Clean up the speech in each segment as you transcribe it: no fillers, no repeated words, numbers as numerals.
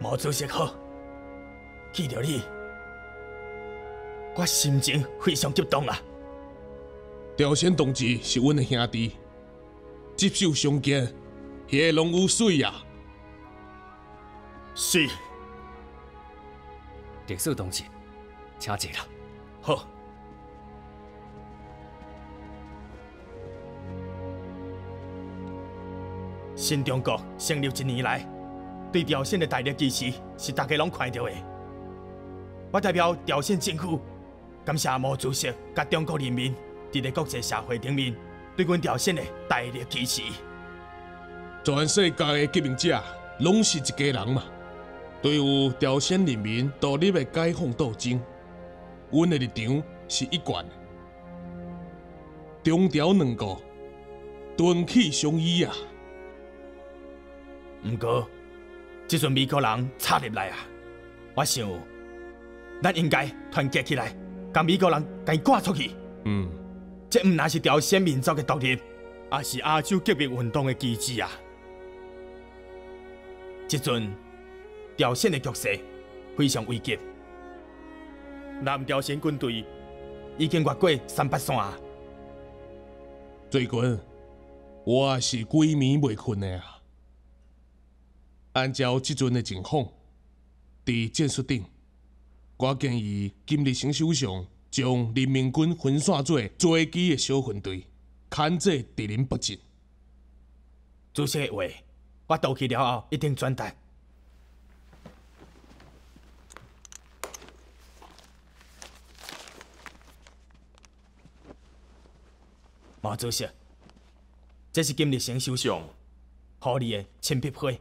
毛主席好，见到你，我心情非常激动啊！ 朝鲜同志是阮的兄弟，执手相见，迄个拢有水啊！ 是， 历史同志，请坐啦。 好。新中国成立1年来，对朝鲜的大力支持是大家拢看到的。我代表朝鲜政府，感谢毛主席甲中国人民伫咧国际社会顶面对阮朝鲜的大力支持。 全世界的革命者拢是一家人嘛，对于朝鲜人民独立的解放斗争，阮的立场是一贯的，中朝两国敦气相依啊！ 毋过，即阵美国人插入来啊，我想，咱应该团结起来，甲美国人甲伊赶出去。这毋但是朝鲜民族的独立，也是亚洲革命运动的基志啊！即阵朝鲜的局势非常危急，南朝鲜军队已经越过38线啊！ 最近我也是规暝袂困的啊。按照即阵的情况，伫战术顶，我建议金日成首相将人民军分散做追击的小分队，牵制敌人北进。 主席的话，我倒去了后一定转达。毛主席，这是金日成首相予你的亲笔批。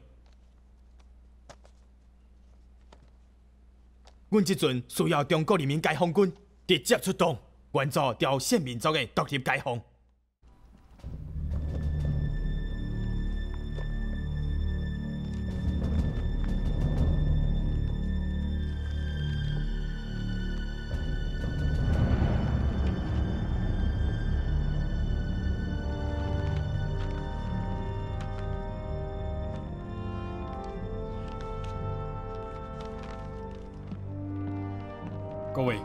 阮即阵需要中国人民解放军直接出动，援助朝鲜民族的独立解放。 各位，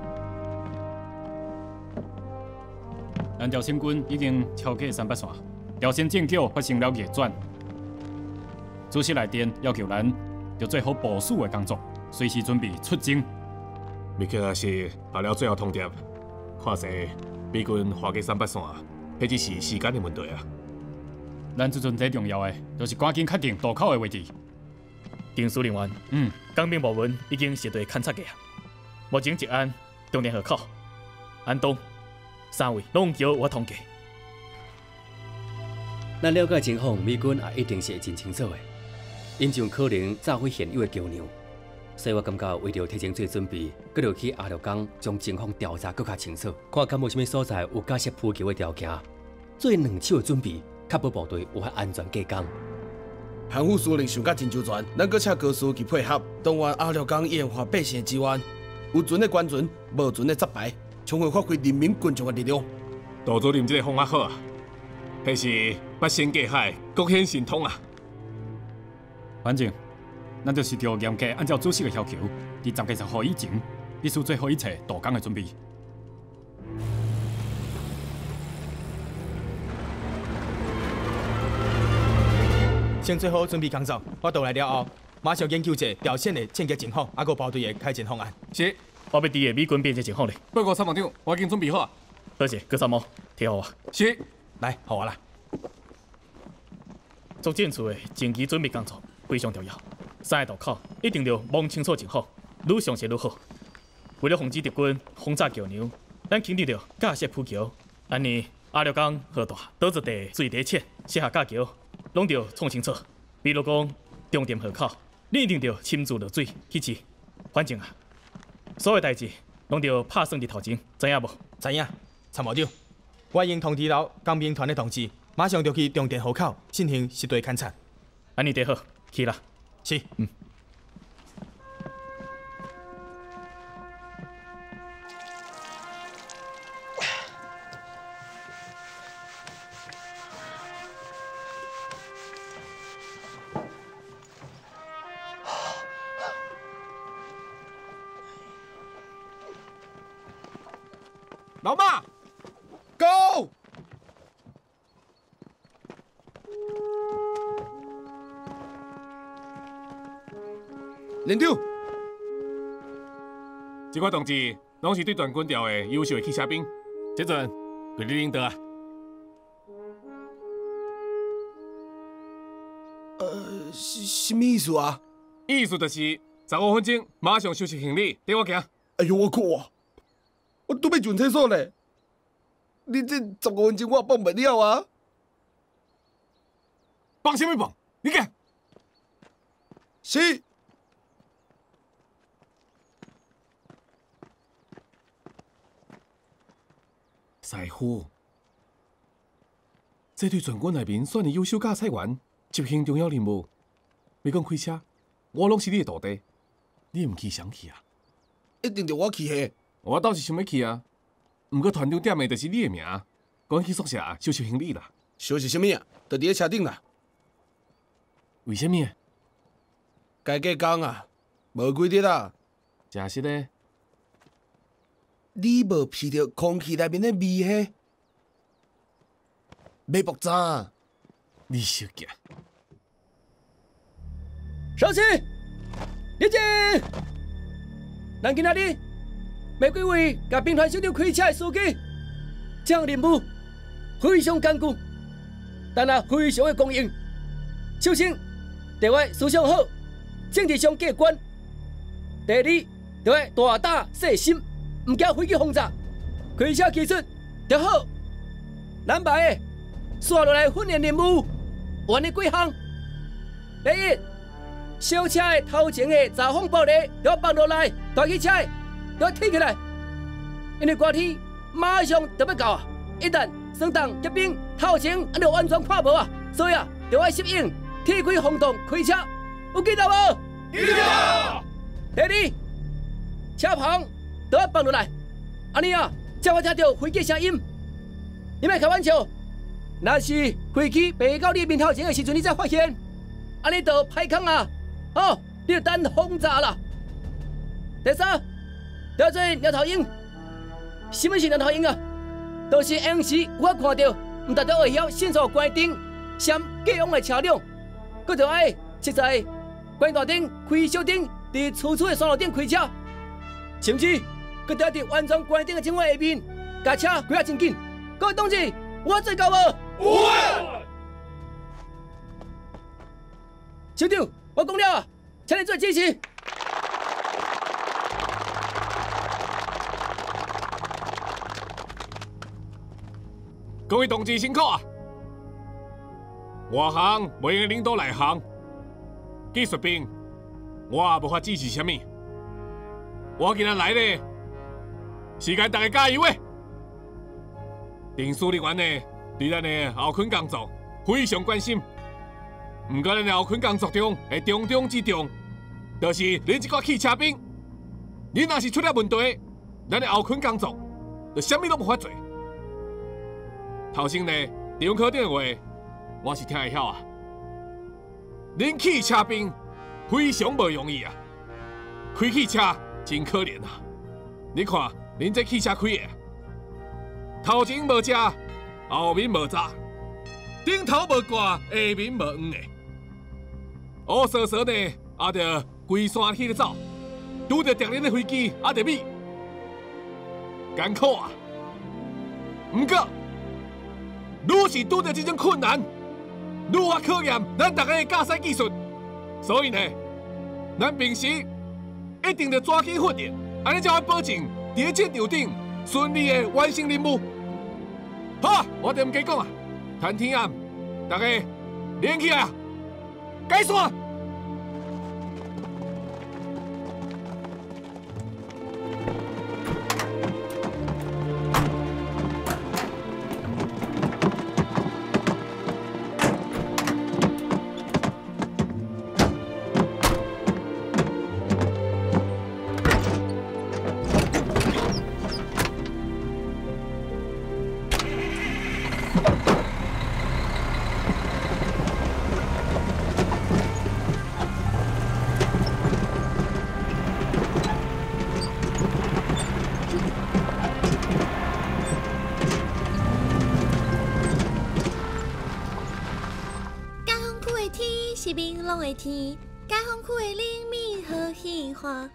咱朝鲜军已经超过38线，朝鲜政局发生了逆转。主席来电要求咱要做好部署的工作，随时准备出征。 美国也是下了最后通牒，看势美军划过38线，迄只是时间的问题啊。 咱即阵最重要的，就是赶紧确定渡口的位置。 丁司令员，江兵部门已经实地勘察过啊。目前一安、中电河口、安东3位拢叫我通过。 咱了解情况，美军也一定是会真清楚的，因就可能炸毁现有的桥梁，所以我感觉为着提前做准备，搁要去鸭绿江将情况调查搁较清楚，看敢无啥物所在有假设扑桥的条件，做2手的准备，确保部队有法安全过江。 韩副司令想甲真周全，咱搁请高司机配合，动员鸭绿江沿海百姓的支援。有船的官船，无船的杂牌，充分发挥人民群众的力量。 杜主任这个方法好啊，迄是八仙过海，各显神通啊！ 反正，咱就是要严格按照主席的要求，伫10月10号以前，必须做好一切渡江的准备。 先做好准备工作，我倒来了后。马上研究者朝鲜的战局情况，还有部队的开战方案。 是，我要伫个美军变节情况咧。 报告参谋长，我已经准备好啊。 好势，葛参谋，听好啊。 是， 来，好我啦。 作战处的前期准备工作非常重要，3个渡口一定要摸清楚就好，愈详细愈好。为了防止敌军轰炸桥梁，咱肯定要架设浮桥，安尼鸭绿江河大，岛质地水底浅，适合架桥，拢要创清楚。比如讲中电河口。你一定要亲自落水去试，反正啊，所有代志拢要拍算伫头前，知影无？ 知影，参谋长，我已经通知了江兵团的同志，马上就去中电河口进行实地勘察。 安尼得好，去啦。 是。 老马 ，Go！连长， 这款同志拢是对全军调的优秀的汽车兵，这阵归你领导啊。 什么意思啊？ 意思就是15分钟马上收拾行李，跟我行。 哎呦我靠啊！我都要上厕所咧！你这15分钟我放不了啊！ 放什么放？你行。 是。 师傅，这对全军内面选的优秀驾驶员执行重要任务，要讲开车，我拢是你的徒弟，你唔去想去啊？ 一定着我去嘿！ 我倒是想要去啊，不过团长点的就是你的名，赶去宿舍收拾行李啦。 收拾什么啊？就伫咧车顶啦。 为什么？ 该过工啊，无几日啊。 真实呢？ 你无闻到空气内面的味嘿？没爆炸。 你小子！ 稍息，立正。咱今仔日每几位甲兵团小长开车的司机，这项任务非常艰巨，但也非常的公平。首先，第一思想好，政治上过关；第二，就要大胆细心，唔惊飞机轰炸，开车技术就好。咱排的刷落来训练任务，完的几项。第一，小车的头前的查风玻璃要放落来，大汽车要提起来，因为寒天马上就要到啊！一旦霜冻结冰，头前就完全看无啊！所以啊，就要适应铁开风洞开车，有记得无？ 记得。 第二，车棚都要放落来，安尼啊，才会听到飞机声音。你莫开玩笑，若是飞机飞到你面头前的时阵，你才发现，安尼就歹空啊！哦，你就等轰炸啦。第三，要做鸟头鹰。什么是鸟头鹰啊？就是演时我看到唔达到会晓迅速关灯、闪过往的车辆，佮就爱设在关大灯、开小灯，伫处处的山路顶开车，甚至佮得伫完全关灯的情况下面，驾车开啊真紧。各位同志，我做到无？ 有。 小长，我讲了啊，请你做指示。 各位同志辛苦啊！外行袂用领导内行，技术兵我也无法指示什么。我今日来呢，是间大家加油的。定司令员呢，对咱的后勤工作非常关心。不过咱的后勤工作中的重中之重，就是恁这个汽车兵，恁若是出了问题，咱的后勤工作就啥物都无法做。头先呢，中科长的话，我是听会晓啊。恁汽车兵非常无容易啊，开汽车真可怜啊。你看，恁这汽车开的，头前无遮，后面无闸，顶头无挂，下面无黄的，乌索索呢，也着规山起咧走，拄着敌人的飞机，也着米，艰苦啊。不过，愈是拄着这种困难，愈发考验咱大家的驾驶技术。所以呢，咱平时一定要抓紧训练，安尼才会保证伫咧战场顶顺利的完成任务。好，我就唔加讲啊，谈天暗，大家练起来啊，改线。 朗的天，解放区的人民好喜欢。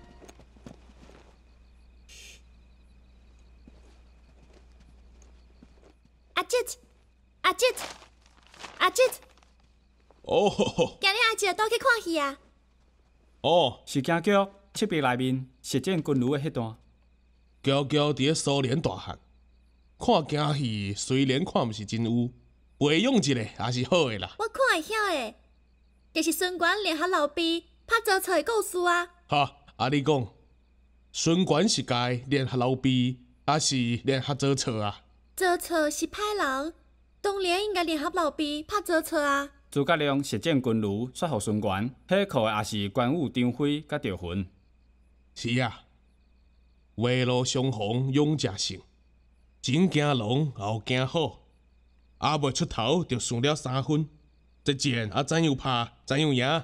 阿姐，阿姐，阿姐， 哦， 今日阿姐倒去看戏啊？ 哦， 是京剧七百内面实践军旅的迄段。 娇娇伫咧苏联大学，看京戏虽然看毋是真有，培养一下也是好的啦。 我看会晓的，就是孙权联合老毕拍曹操的故事啊。 哈，你讲，孙权是该联合老毕，还是联合曹操啊？ 曹操是歹人，当然应该联合老毕拍曹操啊。 诸葛亮实践军旅，说服孙权，迄靠的也是关羽、张飞甲赵云。 是啊。围路相逢勇者胜，前惊龙后惊虎，还未出头就输了3分，这箭啊怎样拍怎样赢。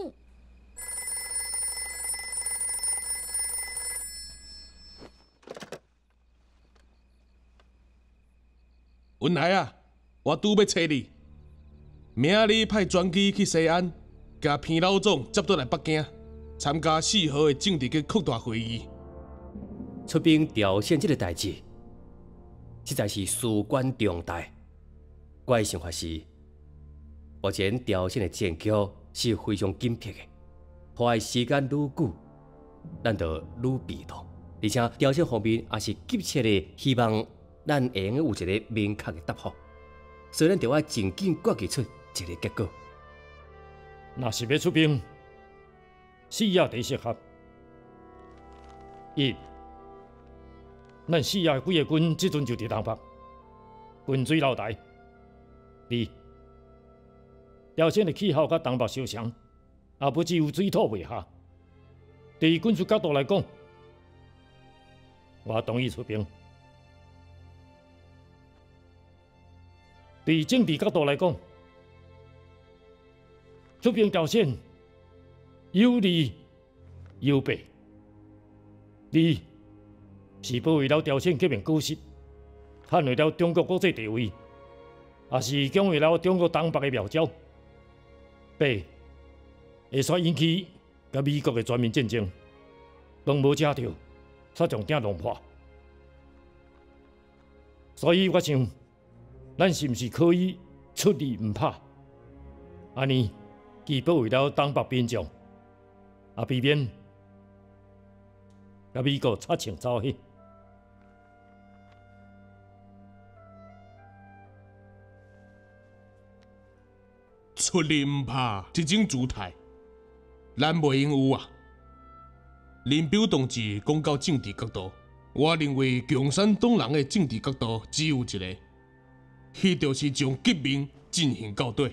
文来啊，我拄要找你，明仔日派专机去西安，甲偏老总接倒来北京，参加4号的政治局扩大会议。 出兵调线这个代志，实在是事关重大。我的想法是，目前调线的战局是非常紧迫的，拖的时间愈久，咱就愈被动。而且调线方面也是急切的希望咱会用有一个明确的答复，所以咱就要尽紧决计出一个结果。 若是要出兵，4亚第适合。一，咱4亚几个军即阵就伫东北，军水老大。二，朝鲜的气候甲东北相像，也不只有水土未合。伫军事角度来讲，我同意出兵。伫政治角度来讲，出兵朝鲜有利有弊。二是保卫了朝鲜革命故事，捍卫了中国国际地位，也是强化了中国东北的苗条。弊会煞引起甲美国的全面战争，当无遮着，煞将鼎弄破。所以我想，咱是毋是可以出力毋拍？安尼既保卫了东北边疆，也避免甲美国擦枪走火。 出力毋拍这种姿态，咱袂用有啊。林彪同志讲到政治角度，我认为共产党人的政治角度只有一个，迄就是将革命进行到底。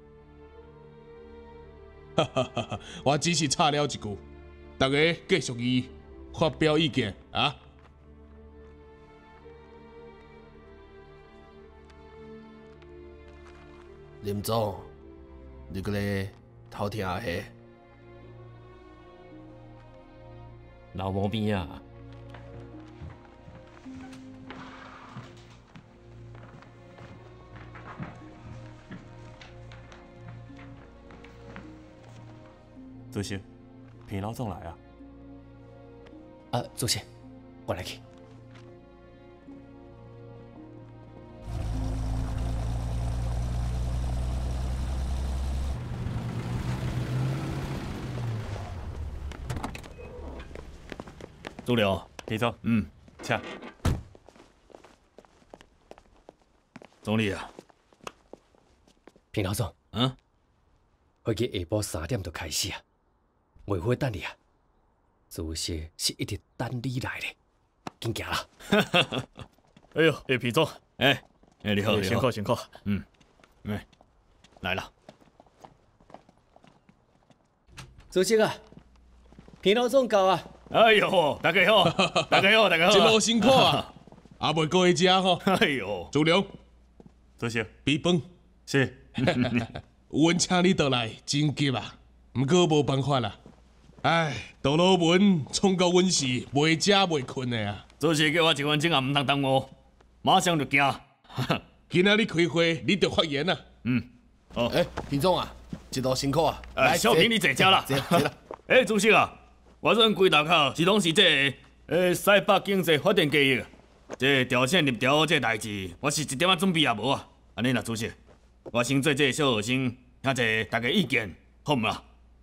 哈哈哈哈！我只是插了一句，大家继续发表意见啊！ 林总，你个咧偷听下下？ 老毛病啊！ 主席，平老总来啊！ 主席，我来去。 主刘，李总，请。总理啊， 平老总，会记下晡3点就开始啊，袂好等你啊。主席是一直等你来的，紧行啦。 哎呦，皮总， 你好， 辛苦辛苦。 来了。 主席啊，平老总到啊。 哎呦，大家好，大家好，大家好。 一路辛苦啊，也袂过去食吼。 哎呦， 主刘， 主席， 备饭。 是。 阮请你倒来真急啊，毋过无办法啦。杜老文创到阮是袂食袂困的啊。 主席叫我1分钟也毋通耽误，马上就行。 今仔日开会，你着发言啊。 平总啊， 一路辛苦啊！ 小平你坐遮啦。 坐啦。 主席啊，我这规大口是拢是这西北经济发展计划，这调线立调这代志，我是一点仔准备也无啊。安尼啦，主席，我先做这小学生，听者大家意见，好唔啦？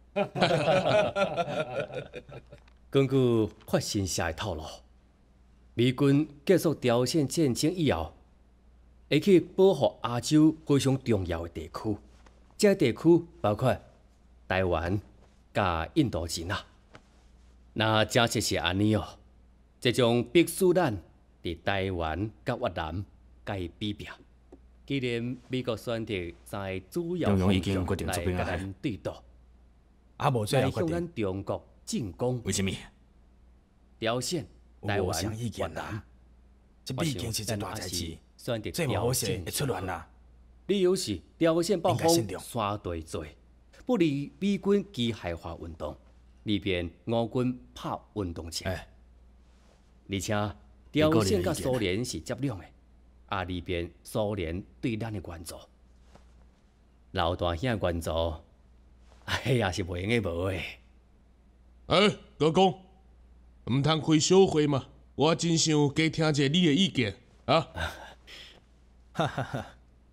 根据法新社的透露，美军结束朝鲜战争以后，会去保护亚洲非常重要的地区。这地区包括台湾、甲印度人啊。那假设是安尼哦，这将迫使咱伫台湾甲越南甲伊比拼。既然美国选择在主要方向来甲咱对赌， 无最后决向咱定。 中国进攻。 为什么？ 朝鲜、台有湾、 意见啦，这毕竟是一大代志， 选择最无好势会出乱啦。 理由是朝鲜北方应该慎重山地多，不利美军机械化运动，里边俄军拍运动场。而且朝鲜甲苏联是接壤的，里边苏联对咱的援助，老大兄的援助，也是袂用的无的。 我讲，唔通开小会嘛？我真想加听者你的意见啊！ 哈哈哈！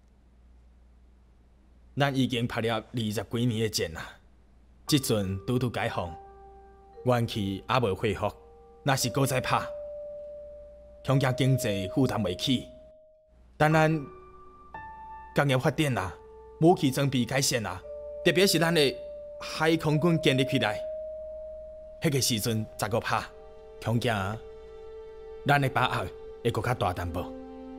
咱已经拍了20几年的战啦，即阵拄解放，元气还无恢复，若是搁再拍，恐惊经济负担袂起。当然，工业发展啦，武器装备改善啦，特别是咱的海空军建立起来，迄个时阵再搁拍，恐惊咱的把握会搁较大淡薄。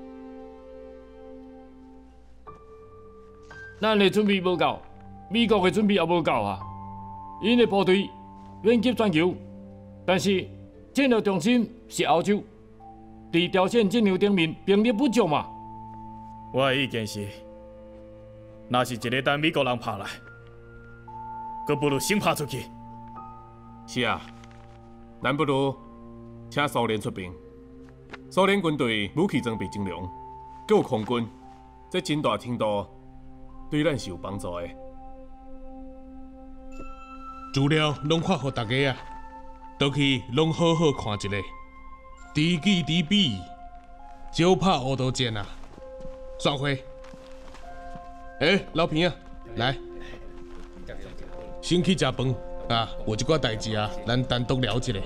咱的准备无够，美国的准备也无够啊！因的部队远及全球，但是战略重心是欧洲，伫朝鲜战场顶面兵力不足嘛。 我的意见是，若是一个等美国人拍来，阁不如先拍出去。 是啊，咱不如请苏联出兵。苏联军队武器装备精良，阁有空军，这真大程度对咱是有帮助的。 资料拢发互大家啊，倒去拢好好看一下，知己知彼，少拍乌道战啊！散会。老平啊，来，先去食饭啊，有一寡代志啊，咱单独聊一下。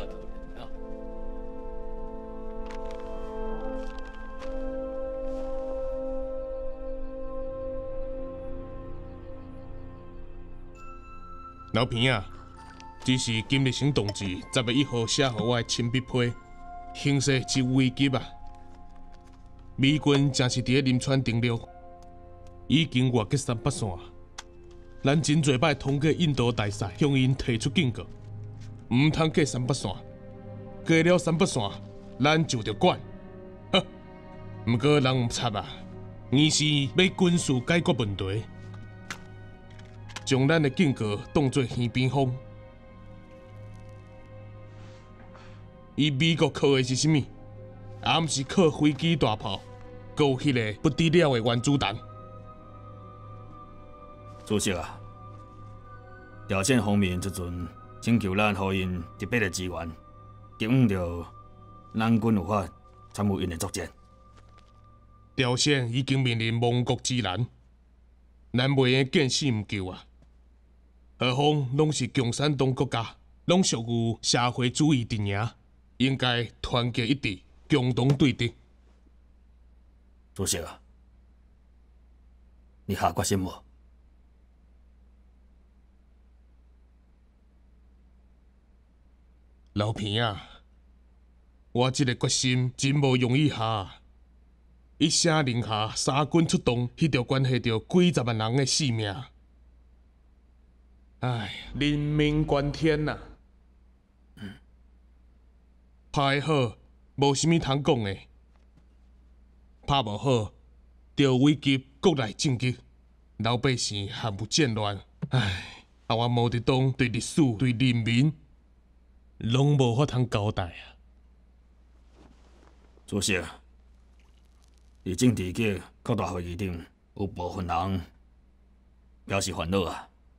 老平啊，这是今日行动志10月1号写予我的亲笔批，形势真危急啊！美军正是伫咧临川登陆，已经越过300线，咱真侪摆通过印度大赛向因提出警告，唔通过300线，过了300线，咱就着管。呵，不过人唔插啊，硬是要军事解决问题。将咱的警告当作耳边风。伊美国靠的是啥物？也毋是靠飞机大炮，搁有迄个不得了的原子弹。 主席啊，朝鲜方面即阵请求咱予因特别的支援，急望着咱军有法参与因的作战。 朝鲜已经面临亡国之难，咱袂用见死毋救啊！何况拢是共产党国家，拢属有社会主义阵营，应该团结一致，共同对敌。 主席啊，你下决心无？ 老平啊，我这个决心真无容易下。一声令下，三军出动，迄着关系着几十万人的性命。唉，人命关天呐！拍得好，无啥物通讲的；拍无好，着危及国内政局，老百姓陷入战乱。唉，我毛泽东对历史、对人民，拢无法通交代啊！ 主席，伫政治局扩大会议顶，有部分人表示烦恼啊。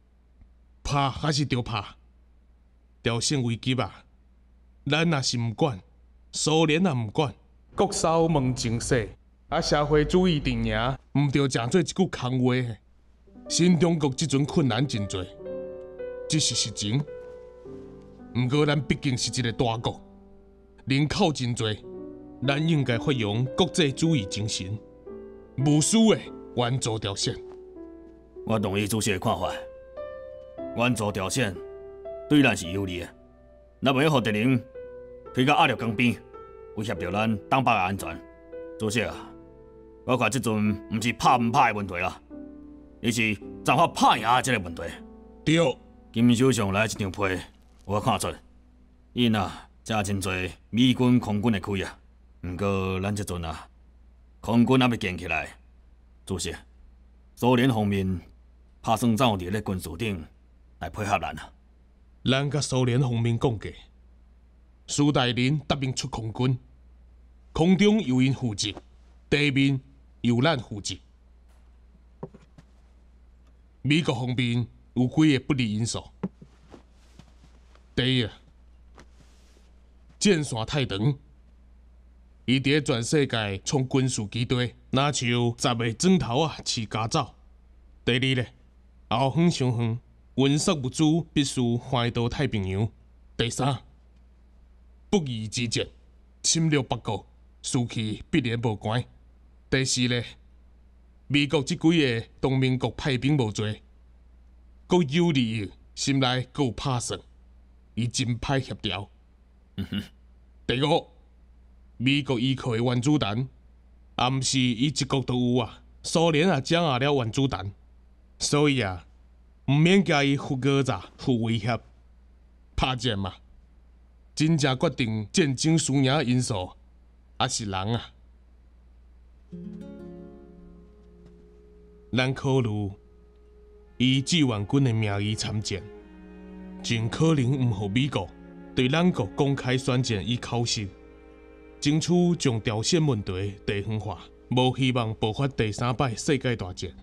拍还是着拍，朝鲜危急啊！咱若是毋管，苏联也毋管，国骚问情势，啊社会主义阵营，毋着诚做一句空话。新中国即阵困难真多，这是实情。毋过咱毕竟是一个大国，人口真多，咱应该发扬国际主义精神，无私的援助朝鲜。 我同意主席的看法，援助朝鲜对咱是有利的，咱袂互敌人推到鸭绿江边，威胁到咱东北的安全。主席啊，我看即阵毋是拍毋拍的问题啦，而是战法拍赢的这个问题。 对， 金首相来一张批，我看出，因啊，真真侪美军空军的开啊。毋过咱即阵啊，空军还未建起来。主席，苏联方面打算怎有伫咧军事顶来配合咱啊？ 咱甲苏联方面讲过，苏大人答应出空军，空中由因负责，地面由咱负责。美国方面有几个不利因素。第一，战线太长，伊伫咧全世界创军事基地，若像10个砖头啊饲家走。第二咧，后方伤远，运输物资必须翻到太平洋。第三，不义之战，侵略北国，士气必然无悬。第四咧，美国即几个同盟国派兵无多，国有利益，心内阁有拍算，伊真歹协调。第五，美国依靠的原子弹，也毋是伊一国都有啊，苏联也掌握了原子弹，所以啊，毋免惊伊复讹诈、复威胁、拍战嘛。真正决定战争输赢的因素，也是人啊。咱考虑以志愿军的名义参战，尽可能毋互美国对咱国公开宣战与考试，争取将朝鲜问题地方化，无希望爆发第3摆世界大战。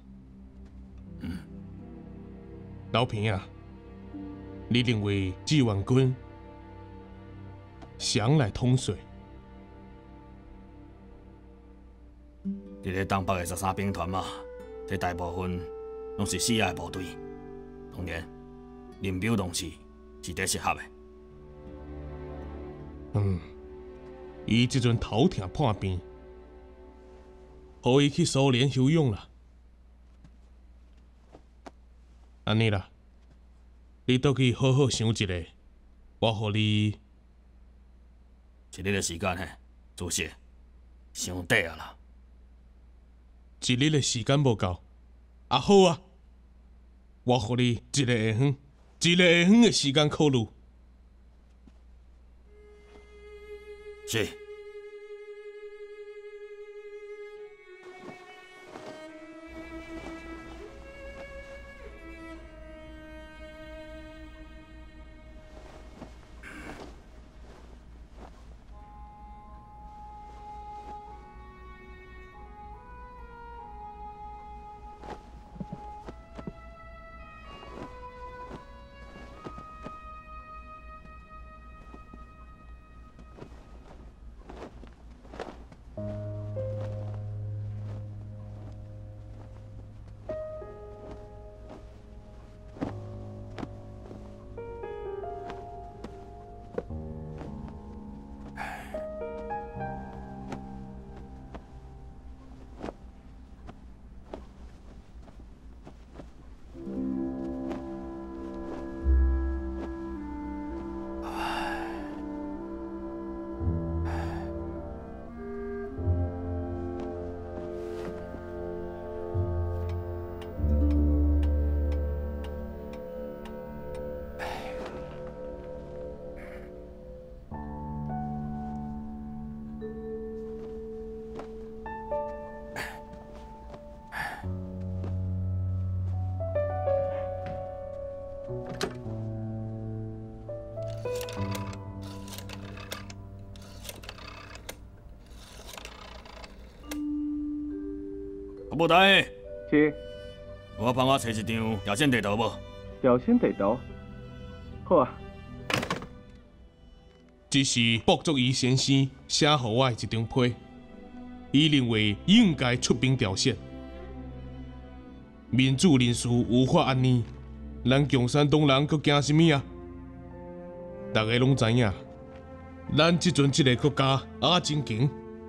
老平啊，你认为志愿军谁来统帅？ 伫咧东北的13兵团嘛，这大部分拢是死的部队，当然林彪同志是最适合的。 伊即阵头疼破病，互伊去苏联休养啦。安尼啦，你倒去好好想一下，我互你一日的时间嘿，主席，伤短啊啦。 一日的时间无够，啊好啊，我互你一个下昏，一个下昏的时间考虑。 是。部台， 是。 我帮我找一张朝鲜地图无？ 表现地道，好啊。 这是卜作仪先生写予我的一张批，伊认为应该出兵朝鲜。民主人士无法安宁，咱共产党人搁惊什么啊？大家拢知影，咱即阵这个国家真强，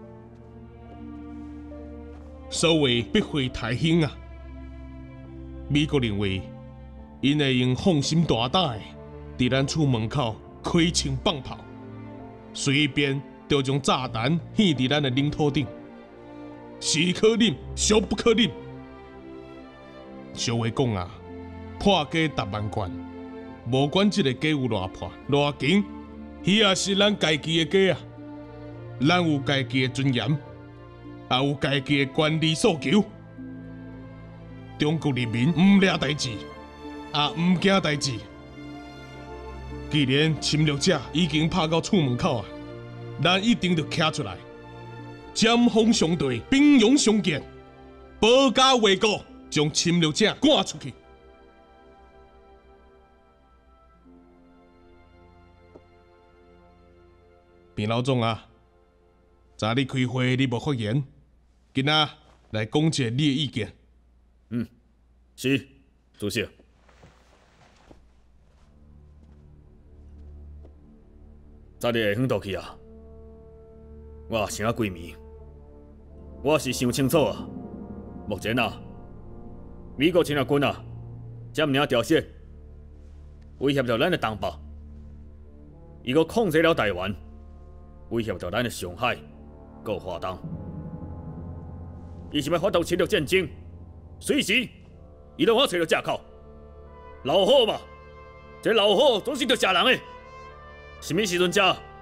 所谓必会太兴啊！美国认为，因会用放心大胆的伫咱厝门口开枪放炮，随便就将炸弹献伫咱的领土顶，是可忍，孰不可忍？俗话讲啊，破家达万贯，无管这个家有偌破偌强，迄也是咱家己的家啊！咱有家己的尊严，也有家己的权利诉求。中国人民唔掠代志，也唔惊代志。既然侵略者已经拍到厝门口啊，咱一定要站出来，针锋相对，兵戎相见，保家卫国。将侵略者赶出去。边老总啊，昨日开会你无发言，今仔来讲一下你的意见。 是，主席。昨日下昏倒去啊，我想啊规暝，我是想清楚啊，目前啊。美国侵略军啊，占领朝鲜，威胁着咱的同胞。伊阁控制了台湾，威胁着咱的上海、搁华东。伊是要发动侵略战争，随时伊拢要找到借口。老虎嘛，这老虎总是着食人的。什么时阵食？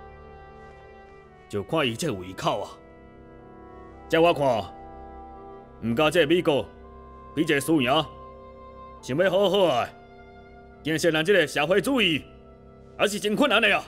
就看伊这胃口啊！这我看，唔加这美国。比这输赢，想要好好啊，建设咱这个社会主义，还是真困难的啊！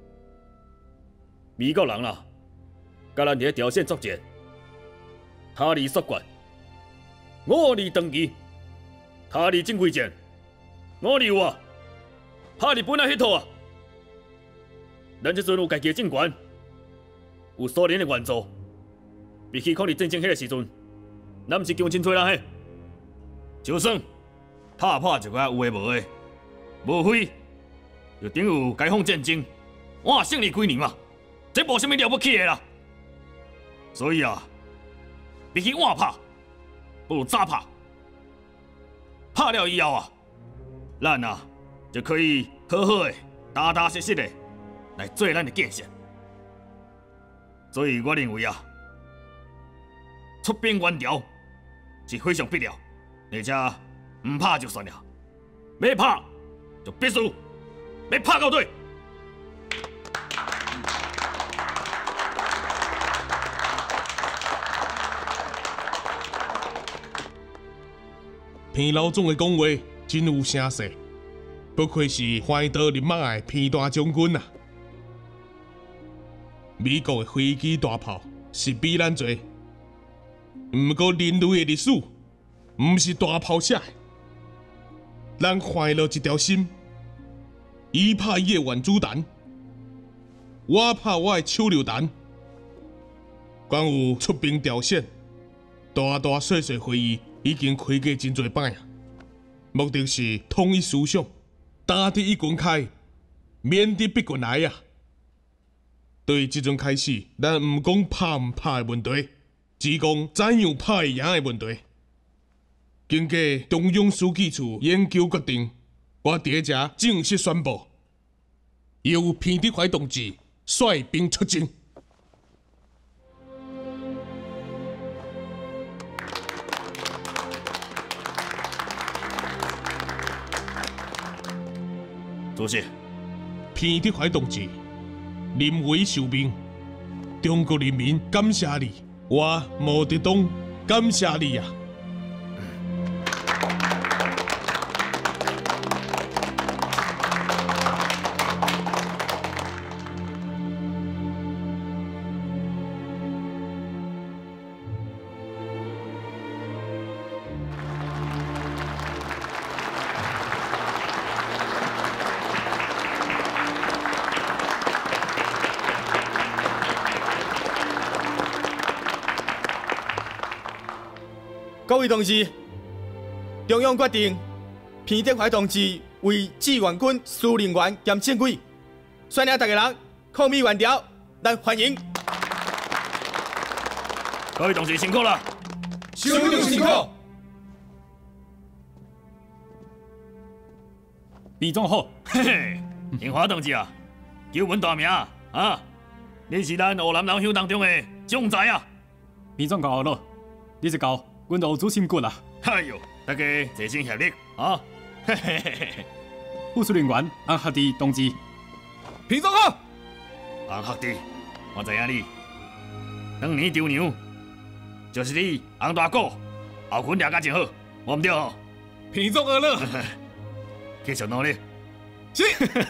美国人啦，甲咱伫朝鲜作战，他离缩管，我离长期，他离正规战，我离有啊，他离本来迄套啊。咱这阵有家己的政权，有苏联的援助，比起抗日战争迄个时阵，咱毋是强真多人嘿。就算拍一个有诶无诶，无非就等于解放战争，我胜利几年嘛，这无啥物了不起诶啦。所以啊，比起晚拍，不如早拍。拍了以后啊，咱啊就可以好好诶、踏踏实实诶来做咱的建设。所以我认为啊，出兵援朝是非常必要。而且唔拍就算了，要拍就必须要拍到底。 片老总的讲话真有声势，不愧是怀德人马的片大将军啊！美国的飞机大炮是比咱多，不过人类的历史。唔是大炮写的，咱快乐一条心，伊拍伊的原子弹，我拍我的手榴弹。关有出兵朝鲜，大大小小会议已经开过真侪摆啊，目的是统一思想，打得一棍开，免得别棍来啊。对即阵开始，咱唔讲拍唔拍的问题，只讲怎样拍会赢的问题。经过中央书记处研究决定，我伫遮正式宣布，由片德怀同志率兵出征。 主席， 片德怀同志临危受命，中国人民感谢你，我毛泽东感谢你啊！ 各位同志，中央决定彭德怀同志为志愿军司令员兼政委，率领大家人抗美援朝，咱欢迎。 各位同志辛苦了， 兄弟辛苦。 比总好， 嘿嘿，樱花同志啊，叫阮大名啊！你是咱湖南老乡当中的总裁啊！ 比总教了，你是教阮敖主心骨啊！ 哎呦，大家齐心协力啊！嘿嘿嘿嘿。 副司令员安克迪同志， 皮总好。 安克迪，我知影你，当年丢牛，就是你安大哥，后勤抓甲真好，我唔对哦。 皮总好了。 继续努力。 是。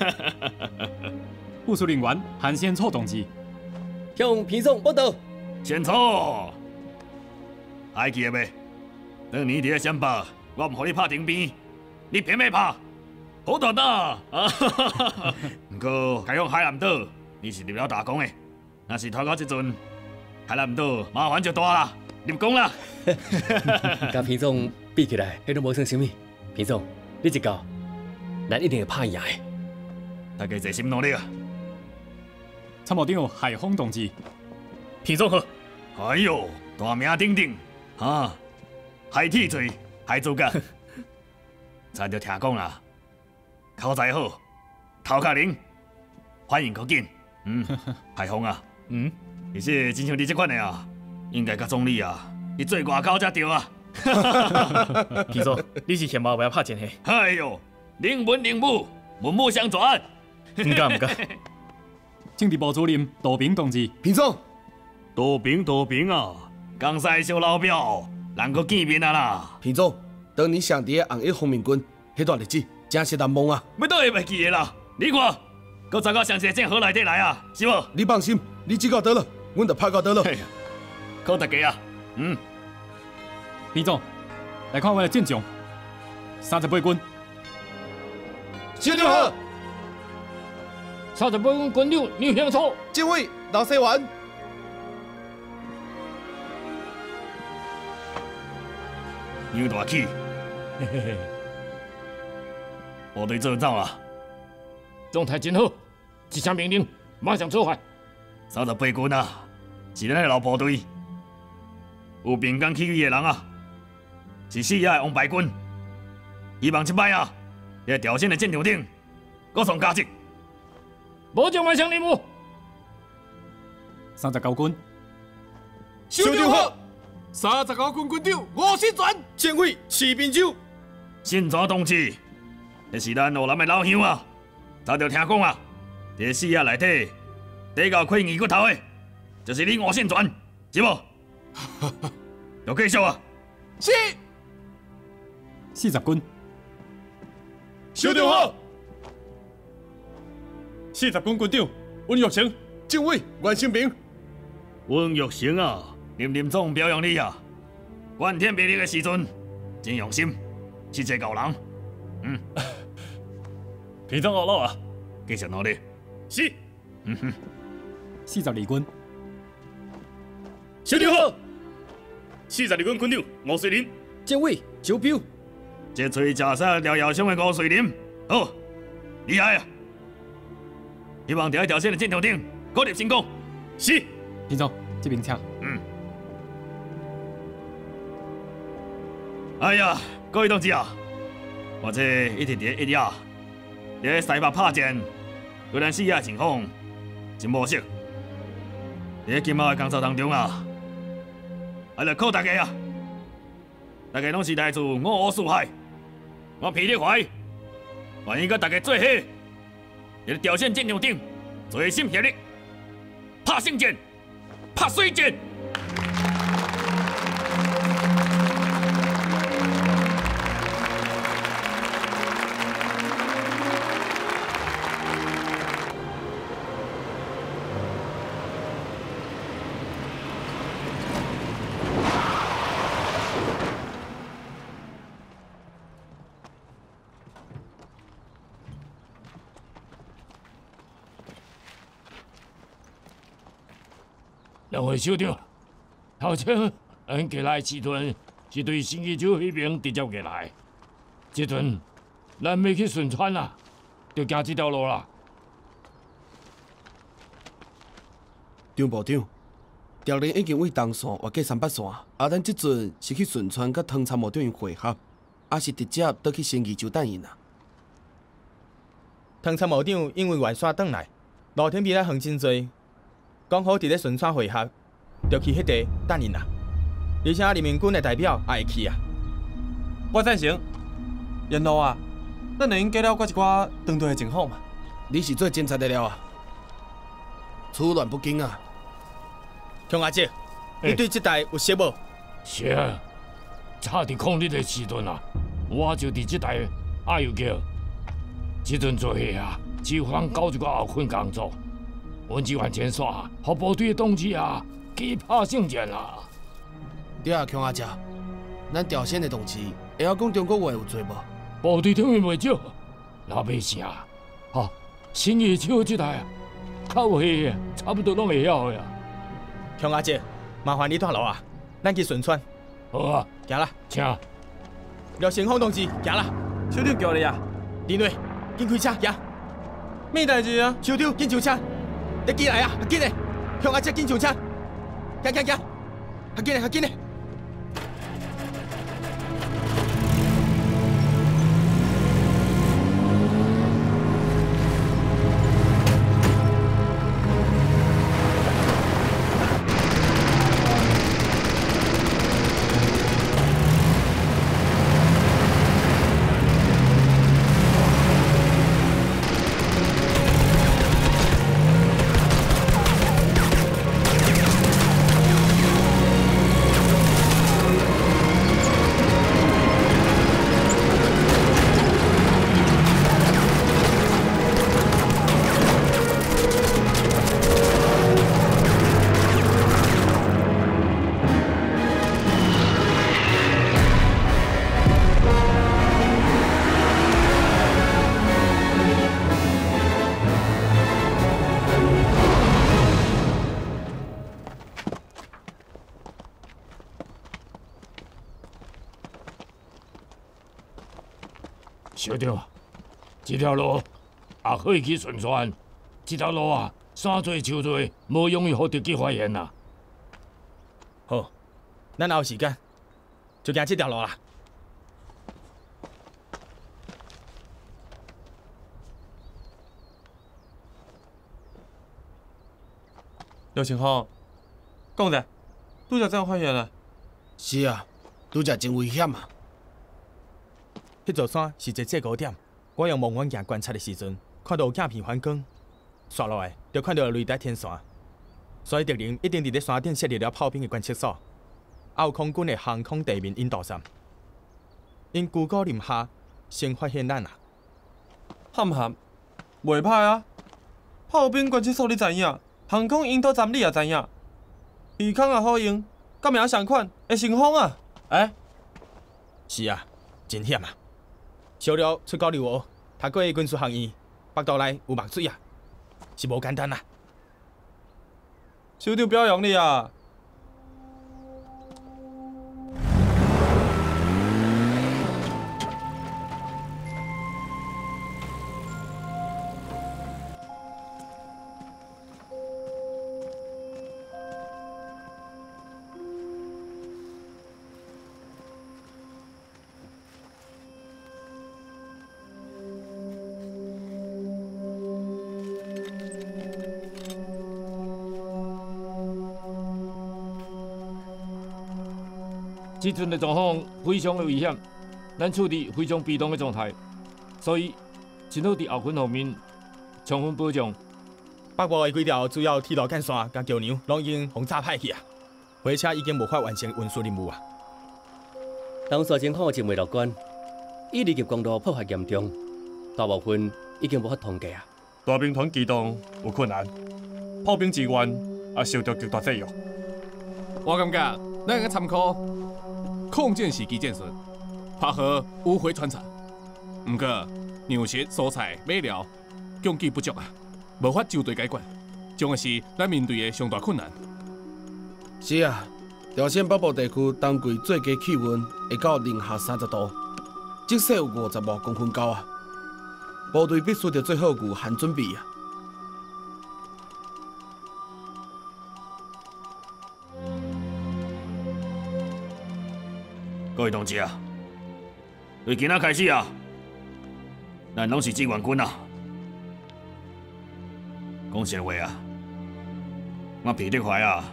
副司令员韩先错同志， 向皮总报道。 先错，还记得未？当年伫个陕北，我唔互你拍定边，你偏要拍，好大胆啊！不过解放海南岛，你是立了大功的。若是拖到这阵，海南岛麻烦就大啦，立功啦。 甲皮总比起来，迄都无算什么。皮总，你一到，咱一定会拍赢的。 大家齐心努力啊！ 参谋长海峰同志， 皮总好。 哎呦，大名鼎鼎啊！海铁嘴，海主角，才着听讲啦，口才好，头壳灵，反应够紧。海峰啊，而且真像你这款的啊，应该甲总理啊，你做外口才对啊。 皮总，你是嫌我不要拍前戏？ 哎呦，宁文宁武，文武相传。 唔敢唔敢。 政治部主任杜平同志， 皮总， 杜平啊，江西小老表，人阁见面啊啦。 皮总，当年上伫个红一方面军，迄段日子真是难忘啊！ 要倒会袂记的啦，你看，搁查到详细正河内底来啊，是无？ 你放心，你只到倒了，阮就拍到倒了。 靠大家啊！ 皮总，来看我的阵仗，38军。 小刘好。 38军军长牛兴楚， 这位老西员。 牛大气， 嘿嘿嘿， 部队做走啦。 状态真好，一声命令，马上出发。 38军啊，是咱的老部队，有边疆起义的人啊，是四野的王牌军。希望这摆啊，在朝鲜的战场顶，各上佳绩。 保证完成任务。 39军， 小刘好。39军军长吴新全，政委徐秉洲。 新全同志，这是咱湖南的老乡啊，早就听讲啊，在四野内底，第一个开二骨头的，就是你吴新全，是无？要继续啊！ 是。 40军， 小刘好。 40军军长温玉成， 政委袁新平。 温玉成啊，林总表扬你啊！关天灭日的时阵，真用心，是一个高人。 皮总好老啊， 继续努力。 是。 42军， 小刘好。42军军长吴瑞林， 政委周彪。 这嘴食杀廖耀湘的吴瑞林，好厉害啊！希望在朝鲜的战场顶各立成功。 是。 皮总，这边请。 哎呀，各位同志啊，我这一直伫一夜，伫西北拍战，对咱四野情况真无熟。伫今后的工作当中啊，还得靠大家啊！大家拢是来自五湖四海，我皮德怀愿意甲大家做伙，伫朝鲜战场顶齐心协力，拍胜战，拍水战。 两位小长，头前俺过来时阵， 是对新义州迄边直接过来。即阵咱要去顺川啦，就行这条路啦。 张部长，调人已经为东线划过300线，咱即阵是去顺川甲汤参谋长因会合，还是直接倒去新义州等因啊？ 汤参谋长因为外线转来，路天边来行真多，刚好伫咧顺川会合，就去迄地等因啦。而且人民军的代表也会去啊。 我赞成。沿路啊，咱会用加了我一寡长队的情况嘛。 你是做侦察的了啊？处乱不惊啊！ 强阿姐，你对这带有熟无？ 是啊，差伫抗日的时阵啊，我就伫这带阿有叫。即阵做伙啊，只方搞一个后勤工作，阮只完前线，互部队的同志啊，去拍胜仗啊！ 对啊，强阿姐，咱朝鲜的同志会晓讲中国话有做无？ 部队听袂少，老百姓啊，吼，新义州这带啊，较会差不多拢会晓的啊。 强阿姐，麻烦你带路啊，咱去顺川。 好啊， 行啦， 请。 廖成峰同志，行啦。 小长叫你啊， 林伟，紧开车行。 咩代志啊？ 小长，紧上车，你进来啊，紧嘞！强阿姐，紧上车，行，较紧嘞，较紧嘞。 小长，这条路也可以去顺川。这条路啊，山多树多，无容易互敌机发现呐。 好，咱还有时间，就行这条路啦。 廖成峰，讲者，拄则这样发现啊？ 是啊，拄则真危险啊！ 迄座山是一个制高点，我用望远镜观察的时阵，看到有镜片反光，刷落来就看到雷达天线，所以敌人一定伫咧山顶设立了炮兵的观测所，还有空军的航空地面引导站。因居高临下，先发现咱啊。 含含，袂歹啊！炮兵观测所你知影，航空引导站你也知影，鱼空也好用，革命上款会成风啊！ 是啊，真险啊！小廖出高留学，读过军事学院，腹肚内有墨水啊，是无简单啊。 小长表扬你啊！ 这阵的状况非常的危险，咱处于非常被动的状态，所以真好伫后勤方面充分保障。 北部的几条主要铁路干线甲桥梁拢已经轰炸歹去啊，火车已经无法完成运输任务啊。 当线情况真未乐观，伊离级公路破坏严重，大部分已经无法通过啊。 大兵团机动有困难，炮兵支援也受到极大制约。 我感觉咱应该参考空战时期战术，拍好迂回穿插。不过粮食、蔬菜、马料供给不足啊，无法就地解决，将会是咱面对的上大困难。 是啊， 朝鲜北部地区冬季最低气温会到零下30度，积雪有55公分高啊！部队必须得做好御寒准备啊！ 各位同志啊，从今仔开始啊，咱拢是志愿军啊！讲实话啊，我皮德怀啊，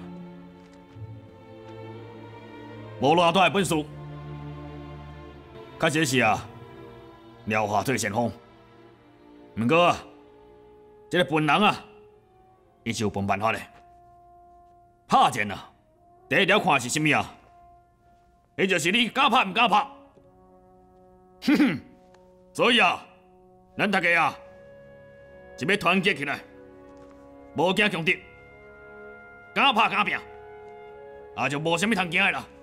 无偌大的本事，确实是啊，廖化最先锋。毋过啊，这个笨人啊，伊是有笨办法的。拍箭啊，第一条看是啥物啊？迄就是你敢拍毋敢拍。哼哼，所以啊，咱大家啊，是要团结起来，无惊强敌，敢拍敢拼，啊就无啥物通惊的啦。